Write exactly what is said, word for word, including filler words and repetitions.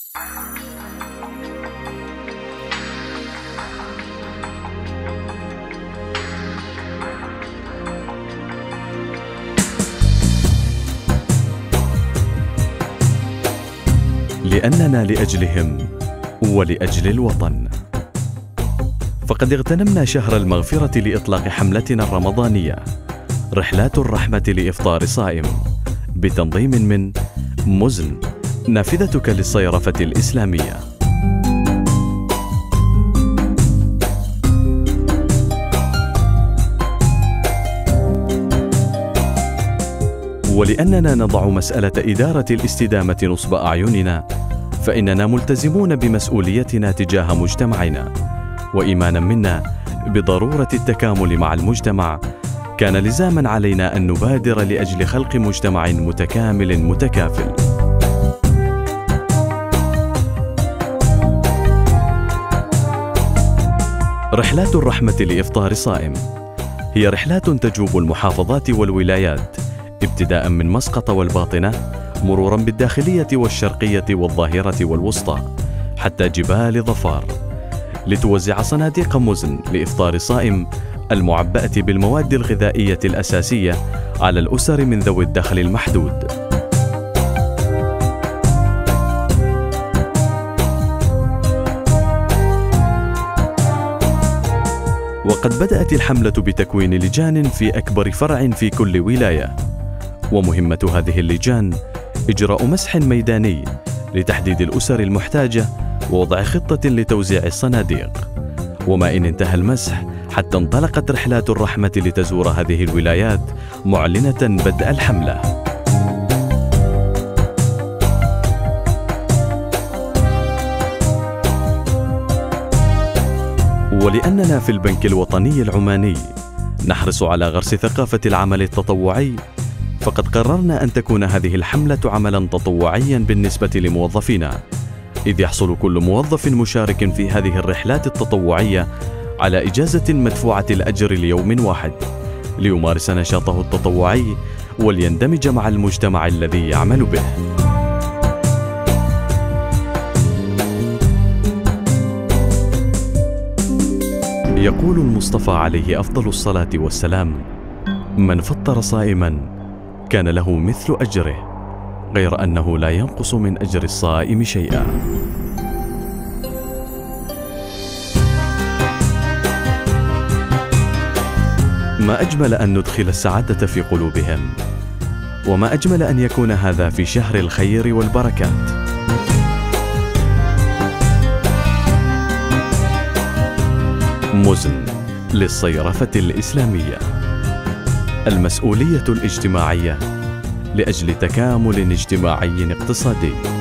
لأننا لأجلهم ولأجل الوطن. فقد اغتنمنا شهر المغفرة لإطلاق حملتنا الرمضانية رحلات الرحمة لإفطار صائم بتنظيم من مزن، نافذتك للصيرفة الإسلامية. ولأننا نضع مسألة إدارة الاستدامة نصب أعيننا، فإننا ملتزمون بمسؤوليتنا تجاه مجتمعنا، وإيمانا منا بضرورة التكامل مع المجتمع كان لزاما علينا أن نبادر لأجل خلق مجتمع متكامل متكافل. رحلات الرحمة لإفطار صائم هي رحلات تجوب المحافظات والولايات ابتداء من مسقط والباطنة، مرورا بالداخلية والشرقية والظاهرة والوسطى حتى جبال ظفار، لتوزع صناديق مزن لإفطار صائم المعبأة بالمواد الغذائية الأساسية على الأسر من ذوي الدخل المحدود. وقد بدأت الحملة بتكوين لجان في أكبر فرع في كل ولاية، ومهمة هذه اللجان إجراء مسح ميداني لتحديد الأسر المحتاجة ووضع خطة لتوزيع الصناديق. وما إن انتهى المسح حتى انطلقت رحلات الرحمة لتزور هذه الولايات معلنة بدء الحملة. ولأننا في البنك الوطني العماني نحرص على غرس ثقافة العمل التطوعي، فقد قررنا أن تكون هذه الحملة عملا تطوعيا بالنسبة لموظفينا، إذ يحصل كل موظف مشارك في هذه الرحلات التطوعية على إجازة مدفوعة الأجر ليوم واحد ليمارس نشاطه التطوعي وليندمج مع المجتمع الذي يعمل به. يقول المصطفى عليه أفضل الصلاة والسلام: من فطر صائما كان له مثل أجره، غير أنه لا ينقص من أجر الصائم شيئا. ما أجمل أن ندخل السعادة في قلوبهم، وما أجمل أن يكون هذا في شهر الخير والبركات. مزن للصيرفة الإسلامية، المسؤولية الاجتماعية لأجل تكامل اجتماعي اقتصادي.